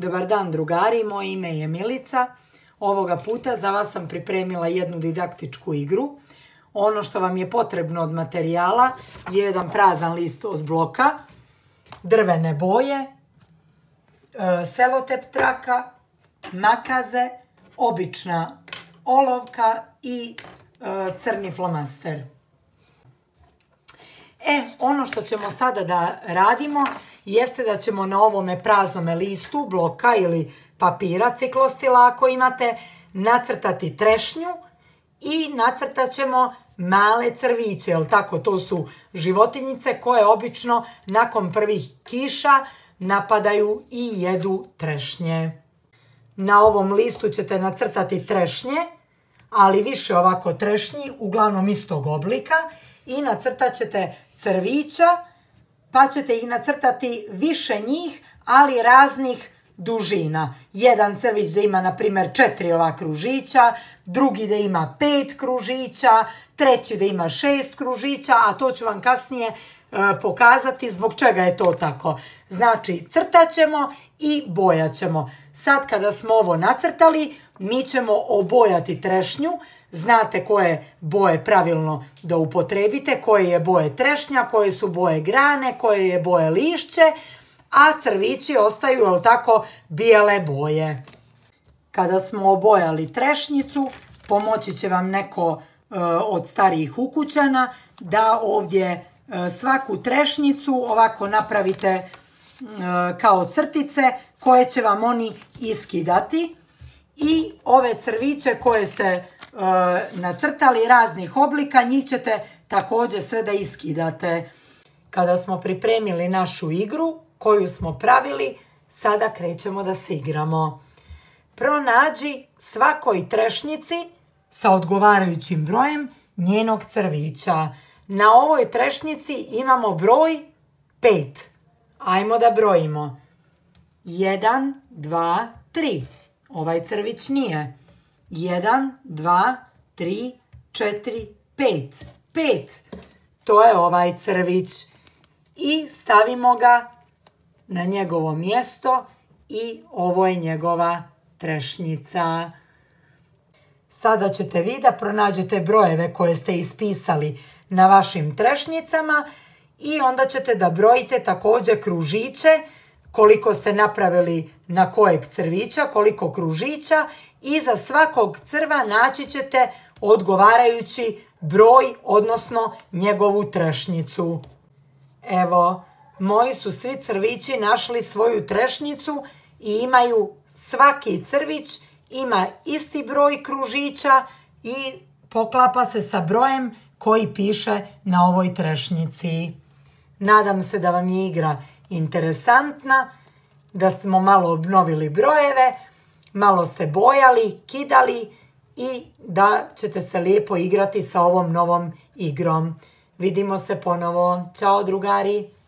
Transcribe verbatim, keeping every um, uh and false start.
Dobar dan drugari, moje ime je Milica. Ovoga puta za vas sam pripremila jednu didaktičku igru. Ono što vam je potrebno od materijala je jedan prazan list od bloka, drvene boje, selotep traka, makaze, obična olovka i crni flomaster. E, ono što ćemo sada da radimo jeste da ćemo na ovome praznome listu bloka ili papira ciklostila ako imate nacrtati trešnju i nacrtat ćemo male crviće, jel tako? To su životinjice koje obično nakon prvih kiša napadaju i jedu trešnje. Na ovom listu ćete nacrtati trešnje, ali više ovako trešnji, uglavnom istog oblika, i nacrtat ćete crvića, pa ćete ih nacrtati više njih, ali raznih dužina. Jedan crvić da ima, na primjer, četiri ova kružića, drugi da ima pet kružića, treći da ima šest kružića, a to ću vam kasnije e, pokazati zbog čega je to tako. Znači, crtat ćemo i bojat ćemo. Sad kada smo ovo nacrtali, mi ćemo obojati trešnju. Znate koje boje pravilno da upotrebite, koje je boje trešnja, koje su boje grane, koje je boje lišće, a crvići ostaju, jel tako, bijele boje. Kada smo obojali trešnjicu, pomoći će vam neko e, od starijih ukućana da ovdje e, svaku trešnjicu ovako napravite e, kao crtice koje će vam oni iskidati. I ove crviće koje ste e, nacrtali raznih oblika, njih ćete također sve da iskidate. Kada smo pripremili našu igru koju smo pravili, sada krećemo da se igramo. Pronađi svakoj trešnjici sa odgovarajućim brojem njenog crvića. Na ovoj trešnjici imamo broj pet. Ajmo da brojimo. jedan, dva, tri. Ovaj crvić nije. jedan, dva, tri, četiri, pet. pet. To je ovaj crvić. I stavimo ga na njegovo mjesto i ovo je njegova trešnjica. Sada ćete vi da pronađete brojeve koje ste ispisali na vašim trešnjicama i onda ćete da brojite također kružiće, koliko ste napravili na kojeg crvića, koliko kružića, i za svakog crva naći ćete odgovarajući broj, odnosno njegovu trešnjicu. Evo, moji su svi crvići našli svoju trešnjicu i imaju, svaki crvić ima isti broj kružića i poklapa se sa brojem koji piše na ovoj trešnjici. Nadam se da vam je igra interesantna, da smo malo obnovili brojeve, malo ste bojali, kidali i da ćete se lijepo igrati sa ovom novom igrom. Vidimo se ponovo. Ćao drugari!